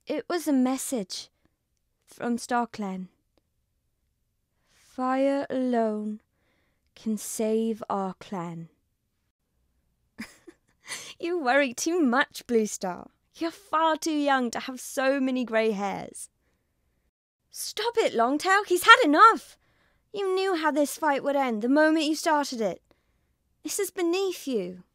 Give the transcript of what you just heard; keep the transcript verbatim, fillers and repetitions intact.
It was a message from StarClan. Fire alone can save our clan. You worry too much, Blue Star. You're far too young to have so many grey hairs. Stop it, Longtail. He's had enough. You knew how this fight would end the moment you started it. This is beneath you.